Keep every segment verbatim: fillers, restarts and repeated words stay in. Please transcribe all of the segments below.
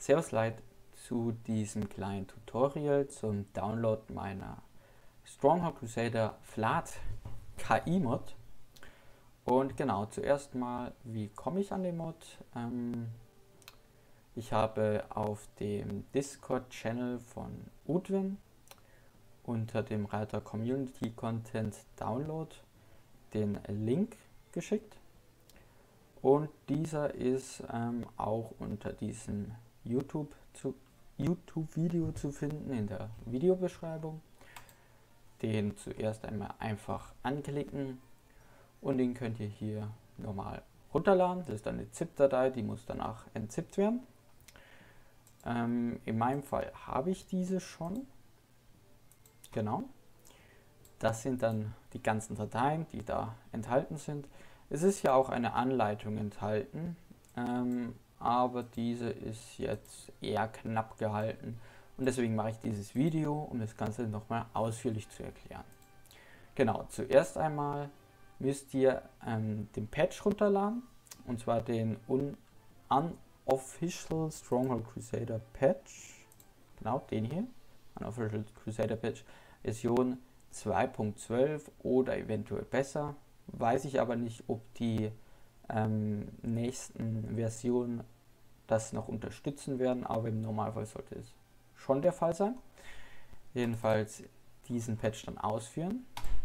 Servus Leute zu diesem kleinen Tutorial zum Download meiner Stronghold Crusader Flat K I-Mod. Und genau, zuerst mal, wie komme ich an den Mod? Ähm, ich habe auf dem Discord-Channel von Udwin unter dem Reiter Community Content Download den Link geschickt. Und dieser ist ähm, auch unter diesem YouTube zu, YouTube-Video zu finden in der Videobeschreibung. Den zuerst einmal einfach anklicken und den könnt ihr hier normal runterladen. Das ist dann eine ZIP-Datei, die muss danach entzippt werden. Ähm, in meinem Fall habe ich diese schon. Genau. Das sind dann die ganzen Dateien, die da enthalten sind. Es ist ja auch eine Anleitung enthalten, ähm, aber diese ist jetzt eher knapp gehalten und deswegen mache ich dieses Video, um das Ganze nochmal ausführlich zu erklären. Genau, zuerst einmal müsst ihr ähm, den Patch runterladen, und zwar den Un Unofficial Stronghold Crusader Patch, genau den hier, Unofficial Crusader Patch, Version zwei Punkt zwölf oder eventuell besser. Weiß ich aber nicht, ob die ähm, nächsten Versionen das noch unterstützen werden, aber im Normalfall sollte es schon der Fall sein. Jedenfalls diesen Patch dann ausführen.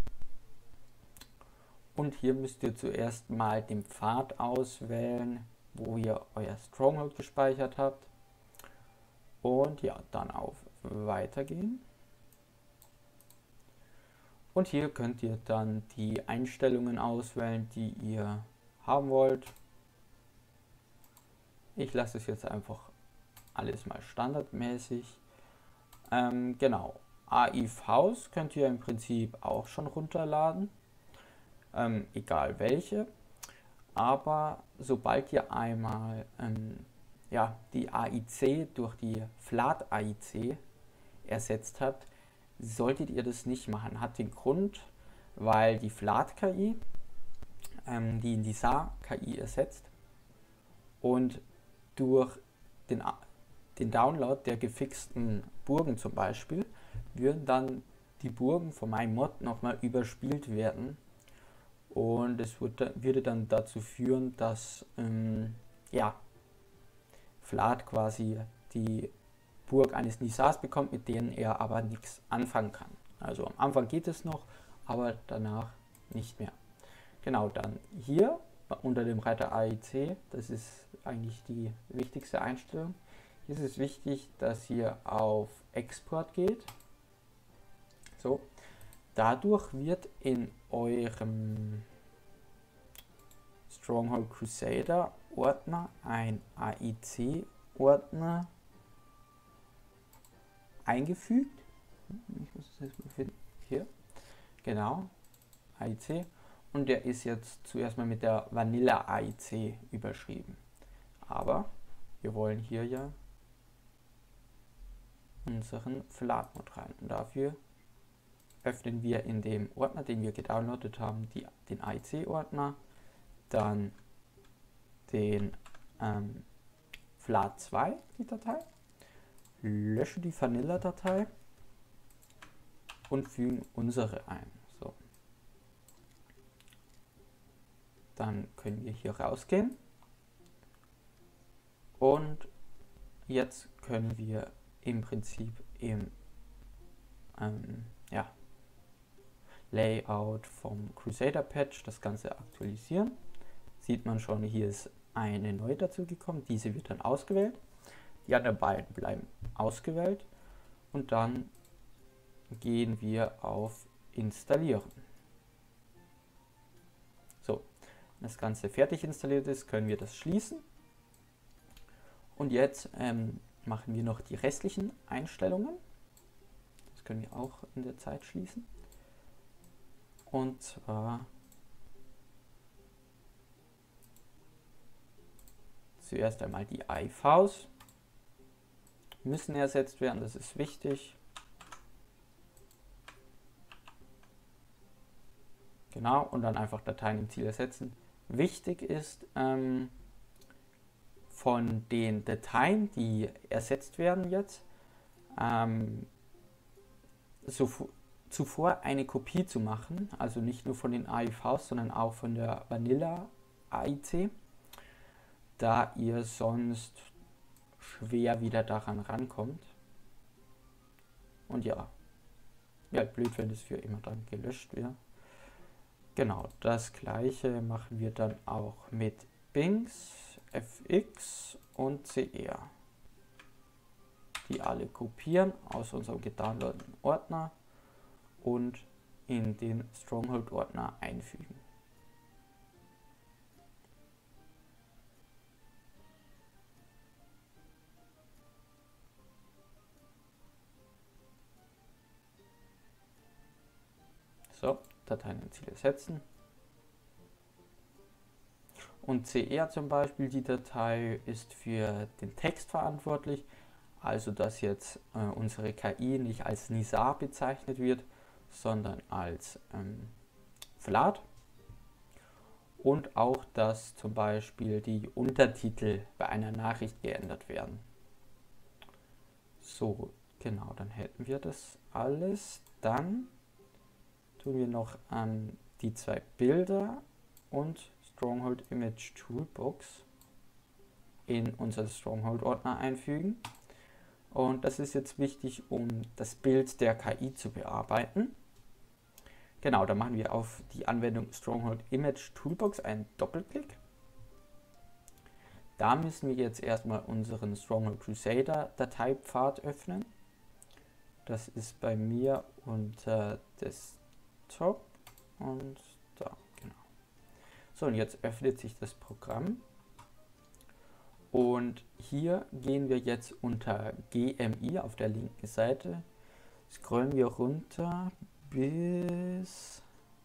Und hier müsst ihr zuerst mal den Pfad auswählen, wo ihr euer Stronghold gespeichert habt. Und ja, dann auf Weitergehen. Und hier könnt ihr dann die Einstellungen auswählen, die ihr haben wollt. Ich lasse es jetzt einfach alles mal standardmäßig. Ähm, genau, A I Vs könnt ihr im Prinzip auch schon runterladen, ähm, egal welche. Aber sobald ihr einmal ähm, ja, die A I C durch die Flat A I C ersetzt habt, solltet ihr das nicht machen. Hat den Grund, weil die Flat K I ähm, die Nizar K I ersetzt und durch den, den Download der gefixten Burgen zum Beispiel würden dann die Burgen von meinem Mod nochmal überspielt werden und es würde, würde dann dazu führen, dass ähm, ja, Flat quasi die Burg eines Nizars bekommt, mit denen er aber nichts anfangen kann. Also am Anfang geht es noch, aber danach nicht mehr. Genau, dann hier unter dem Reiter A I C, das ist eigentlich die wichtigste Einstellung. Hier ist es wichtig, dass ihr auf Export geht. So, dadurch wird in eurem Stronghold Crusader Ordner ein A I C Ordner eingefügt. Ich muss es jetzt mal finden. Hier. Genau. A I C. Und der ist jetzt zuerst mal mit der Vanilla A I C überschrieben. Aber wir wollen hier ja unseren Flat-Mod rein. Und dafür öffnen wir in dem Ordner, den wir gedownloadet haben, die, den A I C-Ordner, dann den ähm, Flat zwei, die Datei, lösche die Vanilla-Datei und fügen unsere ein. So. Dann können wir hier rausgehen und jetzt können wir im Prinzip im ähm, ja, Layout vom Crusader Patch das Ganze aktualisieren. Sieht man schon, hier ist eine neue dazu gekommen, diese wird dann ausgewählt. Die anderen beiden bleiben ausgewählt und dann gehen wir auf Installieren. So, wenn das Ganze fertig installiert ist, können wir das schließen. Und jetzt ähm, machen wir noch die restlichen Einstellungen. Das können wir auch in der Zeit schließen. Und zwar zuerst einmal die A I Vs müssen ersetzt werden, das ist wichtig. Genau, und dann einfach Dateien im Ziel ersetzen. Wichtig ist, ähm, von den Dateien, die ersetzt werden jetzt, ähm, so, zuvor eine Kopie zu machen, also nicht nur von den A I Vs, sondern auch von der Vanilla A I C, da ihr sonst schwer wieder daran rankommt. Und ja, ja, blöd, wenn es für immer dann gelöscht wird. Genau, das gleiche machen wir dann auch mit Bings, F X und C R. Die alle kopieren aus unserem gedownloadeten Ordner und in den Stronghold-Ordner einfügen. So, Dateien und Ziele setzen. Und C R zum Beispiel, die Datei ist für den Text verantwortlich, also dass jetzt äh, unsere K I nicht als Nizar bezeichnet wird, sondern als ähm, Vlad. Und auch, dass zum Beispiel die Untertitel bei einer Nachricht geändert werden. So, genau, dann hätten wir das alles. Dann tun wir noch ähm, die zwei Bilder und Stronghold Image Toolbox in unseren Stronghold Ordner einfügen. Und das ist jetzt wichtig, um das Bild der K I zu bearbeiten. Genau, da machen wir auf die Anwendung Stronghold Image Toolbox einen Doppelklick. Da müssen wir jetzt erstmal unseren Stronghold Crusader Dateipfad öffnen. Das ist bei mir unter Desktop und da, genau. So, und jetzt öffnet sich das Programm. Und hier gehen wir jetzt unter G M I auf der linken Seite, scrollen wir runter bis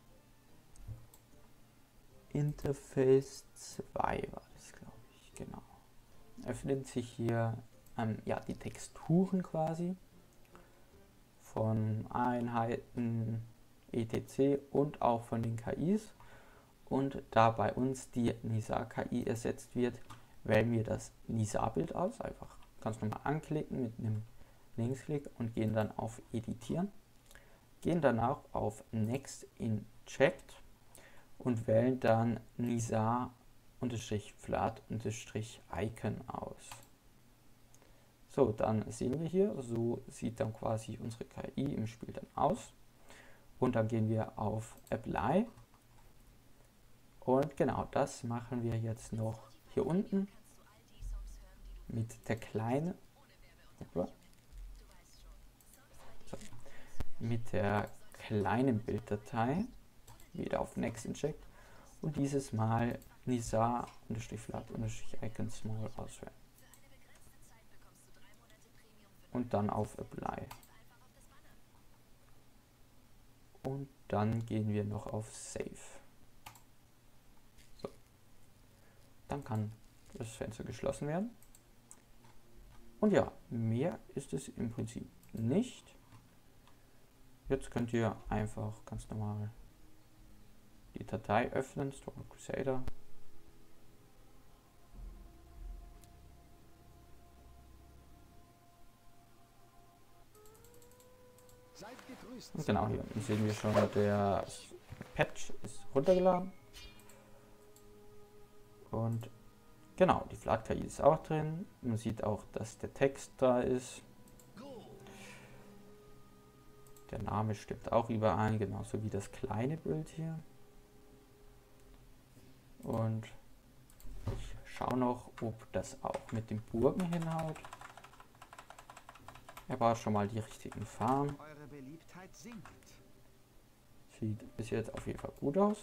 Interface zwei war das, glaube ich, genau. Öffnet sich hier ähm, ja, die Texturen quasi von Einheiten, et cetera und auch von den K Is. Und da bei uns die Nizar K I ersetzt wird, wählen wir das Nizar-Bild aus, einfach ganz normal anklicken mit einem Linksklick und gehen dann auf Editieren. Gehen danach auf Next in Checked und wählen dann Nizar-Vlad-Icon aus. So, dann sehen wir hier, so sieht dann quasi unsere K I im Spiel dann aus. Und dann gehen wir auf Apply. Und genau das machen wir jetzt noch hier unten mit der kleinen so, mit der kleinen Bilddatei wieder auf Next Inject und dieses Mal Nizar-Vlad-Icon Small auswählen und dann auf Apply und dann gehen wir noch auf Save. So. Dann kann das Fenster geschlossen werden. Und ja, mehr ist es im Prinzip nicht. Jetzt könnt ihr einfach ganz normal die Datei öffnen, Stronghold Crusader. Und genau, hier sehen wir schon, der Patch ist runtergeladen. Und genau, die Vlad K I ist auch drin. Man sieht auch, dass der Text da ist. Der Name stimmt auch überein, genauso wie das kleine Bild hier. Und ich schaue noch, ob das auch mit den Burgen hinhaut. Er war schon mal die richtigen Farben. Eure Beliebtheit sinkt. Sieht bis jetzt auf jeden Fall gut aus.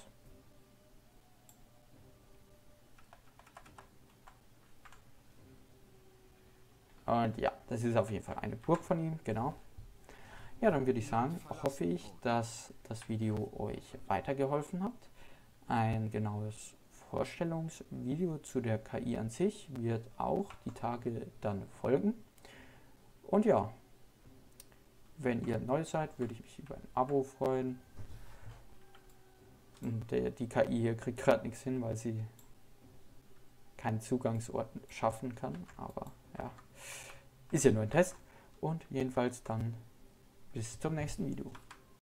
Und ja, das ist auf jeden Fall eine Burg von ihm, genau. Ja, dann würde ich sagen, hoffe ich, dass das Video euch weitergeholfen hat. Ein genaues Vorstellungsvideo zu der K I an sich wird auch die Tage dann folgen. Und ja, wenn ihr neu seid, würde ich mich über ein Abo freuen. Und der, die K I hier kriegt gerade nichts hin, weil sie keinen Zugangsort schaffen kann. Aber ja, ist ja nur ein Test. Und jedenfalls dann bis zum nächsten Video.